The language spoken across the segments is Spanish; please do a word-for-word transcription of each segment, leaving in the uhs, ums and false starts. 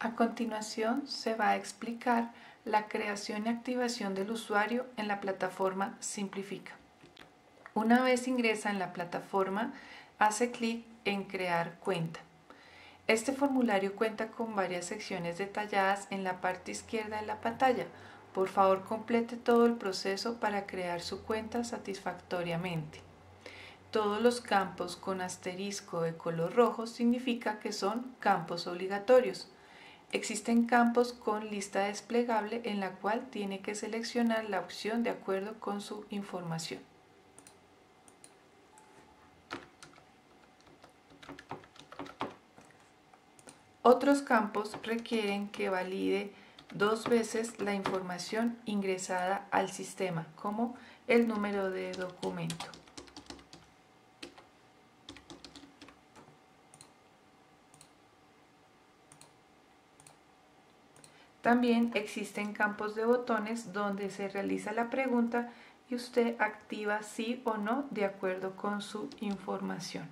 A continuación se va a explicar la creación y activación del usuario en la plataforma Simplifica. Una vez ingresa en la plataforma, hace clic en Crear cuenta. Este formulario cuenta con varias secciones detalladas en la parte izquierda de la pantalla. Por favor, complete todo el proceso para crear su cuenta satisfactoriamente. Todos los campos con asterisco de color rojo significa que son campos obligatorios. Existen campos con lista desplegable en la cual tiene que seleccionar la opción de acuerdo con su información. Otros campos requieren que valide dos veces la información ingresada al sistema, como el número de documento. También existen campos de botones donde se realiza la pregunta y usted activa sí o no de acuerdo con su información.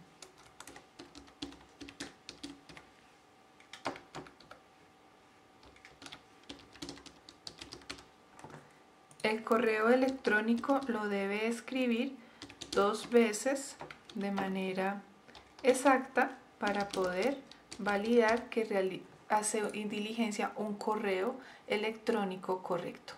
El correo electrónico lo debe escribir dos veces de manera exacta para poder validar que hace diligencia un correo electrónico correcto.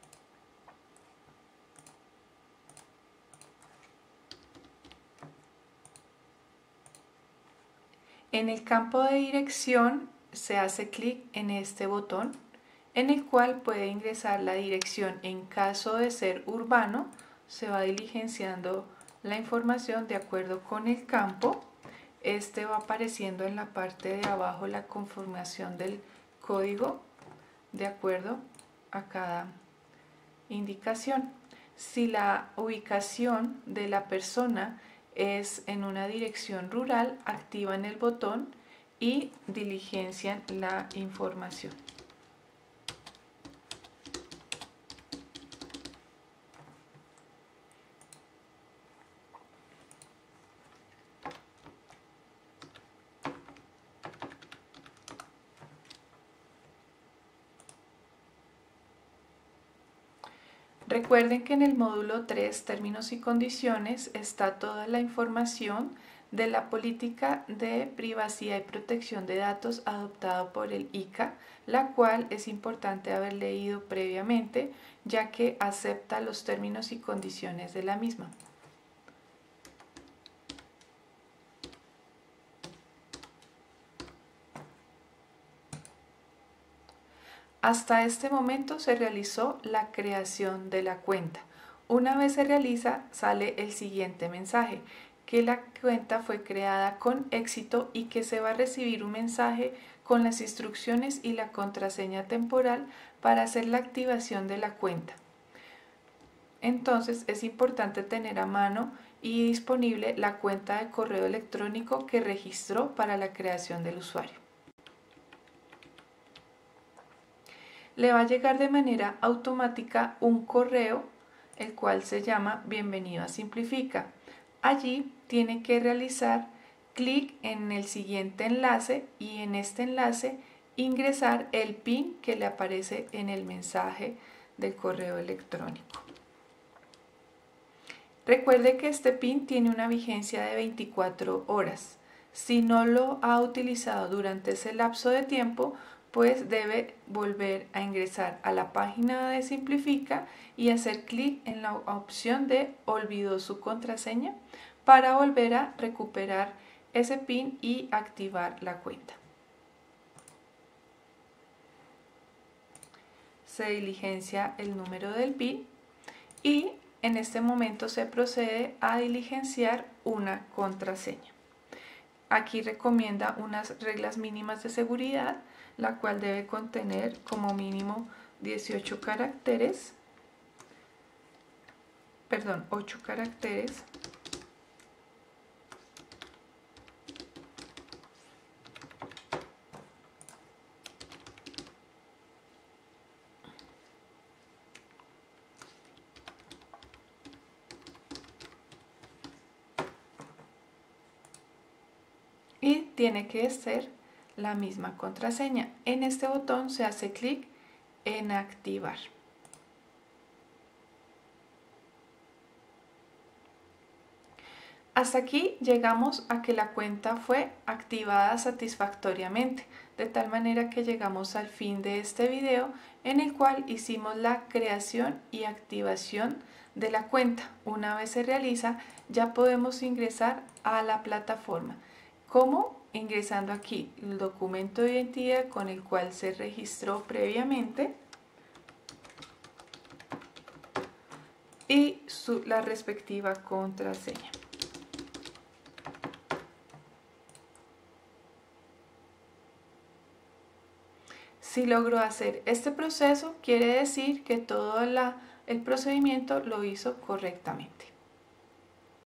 En el campo de dirección se hace clic en este botón, en el cual puede ingresar la dirección. En caso de ser urbano, se va diligenciando la información de acuerdo con el campo. Este va apareciendo en la parte de abajo la confirmación del código de acuerdo a cada indicación. Si la ubicación de la persona es en una dirección rural, activan el botón y diligencian la información. Recuerden que en el módulo tres, términos y condiciones, está toda la información de la política de privacidad y protección de datos adoptada por el I C A, la cual es importante haber leído previamente, ya que acepta los términos y condiciones de la misma. Hasta este momento se realizó la creación de la cuenta. Una vez se realiza, sale el siguiente mensaje, que la cuenta fue creada con éxito y que se va a recibir un mensaje con las instrucciones y la contraseña temporal para hacer la activación de la cuenta. Entonces es importante tener a mano y disponible la cuenta de correo electrónico que registró para la creación del usuario. Le va a llegar de manera automática un correo, el cual se llama Bienvenido a Simplifica. Allí tiene que realizar clic en el siguiente enlace y en este enlace ingresar el PIN que le aparece en el mensaje del correo electrónico. Recuerde que este PIN tiene una vigencia de veinticuatro horas. Si no lo ha utilizado durante ese lapso de tiempo, pues debe volver a ingresar a la página de Simplifica y hacer clic en la opción de olvidó su contraseña para volver a recuperar ese PIN y activar la cuenta. Se diligencia el número del PIN y en este momento se procede a diligenciar una contraseña. Aquí recomienda unas reglas mínimas de seguridad, la cual debe contener como mínimo dieciocho caracteres, perdón, ocho caracteres, y tiene que ser la misma contraseña. En este botón se hace clic en activar. Hasta aquí llegamos a que la cuenta fue activada satisfactoriamente, de tal manera que llegamos al fin de este video en el cual hicimos la creación y activación de la cuenta. Una vez se realiza, ya podemos ingresar a la plataforma. ¿Cómo? Ingresando aquí el documento de identidad con el cual se registró previamente y su, la respectiva contraseña. Si logró hacer este proceso, quiere decir que todo la, el procedimiento lo hizo correctamente.